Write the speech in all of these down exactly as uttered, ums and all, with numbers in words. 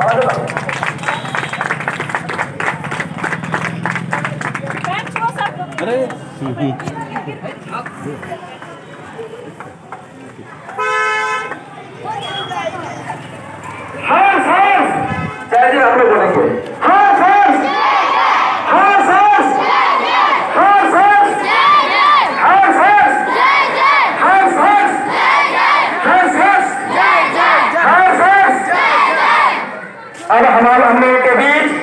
अरे हाँ सर जय जी आप लोग बोलेंगे हाँ सर हाँ सर हाँ सर हाँ सर हाँ सर हाँ सर हाँ सर। अब हमारे हम लोगों के बीच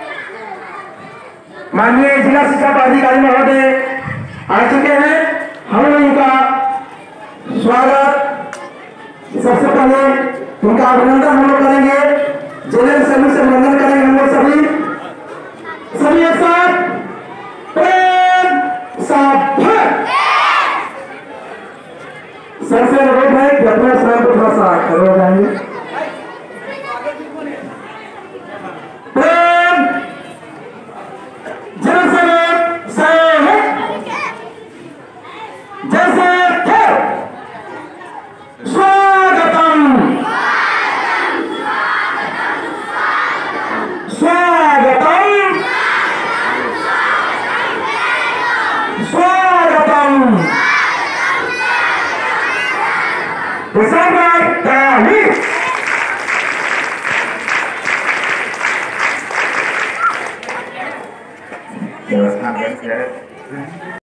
माननीय जिला शिक्षा पदाधिकारी महोदय आ चुके हैं। हम लोग उनका स्वागत सबसे पहले उनका अभिनंदन हम लोग करेंगे, जिले सभी से वंदन करेंगे हम लोग सभी सभी एक साथ प्रेम सभा। सर से अनुरोध है कि अपने स्वयं को थोड़ा सा खड़े हो जाएंगे। प्रेम जैसे सैनिक जैसे थे स्वागतम स्वागतम स्वागतम दिसंबर तारीख व्यवस्था